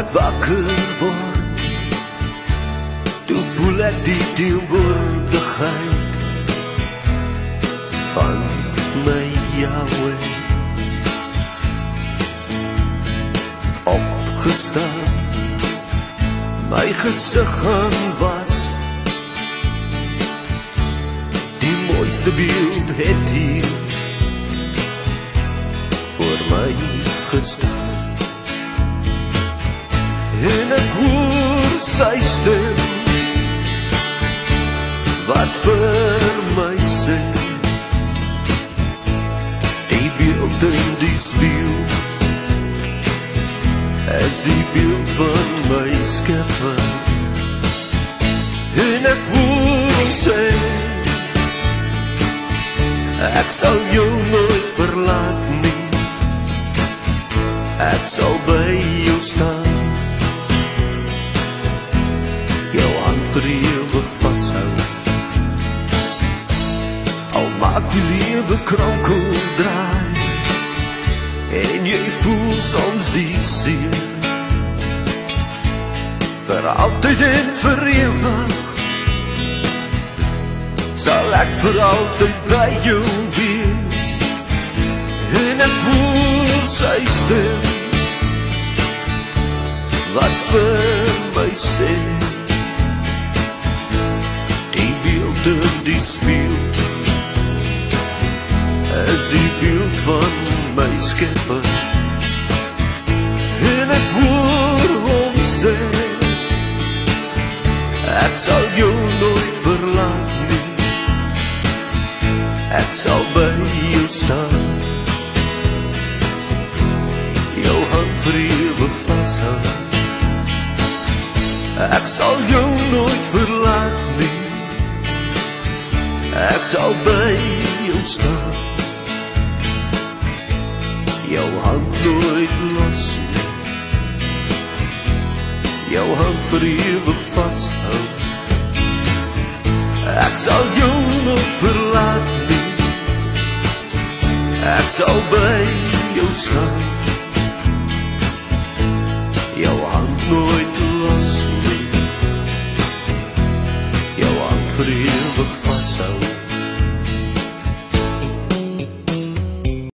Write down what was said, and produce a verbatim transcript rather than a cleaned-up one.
ek wakker word, toe voel ek die teenwoordigheid van my Yahweh. Opgestaan, my gesig gaan was, die mooiste beeld het hier voor my gestaan. En ek hoor sy stem, wat vir my sê, die beeld in die spieël, is die beeld van my skepper. En ek hoor hom sê, ek sal jou nooit verlaat nie, ek sal by jou staan, jou hand vir ewig vashou. Al maak die lewe kronkel draai, en jy voel soms die seer, vir altyd en vir ewig, sal ek vir altyd by jou wees. En ek hoor sy stem, wat vir my sê, die beeld in die spieël, is die beeld van my skepper. En ek hoor hom sê, ek sal jou nooit verlaat nie, ek sal by jou staan, jou hand vir ewig vashou. Ek sal jou nooit verlaat nie, ek sal by jou staan, jou hand nooit los nie, jou hand vir ewig vashou. Ek sal jou nooit verlaat nie, ek sal by jou staan, jou hand nooit los nie, jou hand vir ewig vashou.